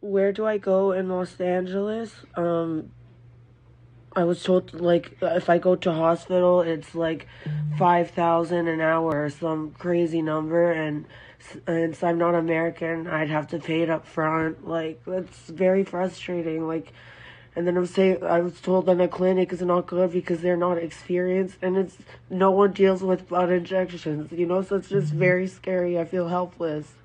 where do I go in Los Angeles? I was told like if I go to hospital, it's like 5,000 an hour or some crazy number, and since I'm not American, I'd have to pay it up front. Like that's very frustrating. Like, and then I was told that a clinic is not good because they're not experienced, and it's no one deals with blood injections. So it's just very scary. I feel helpless.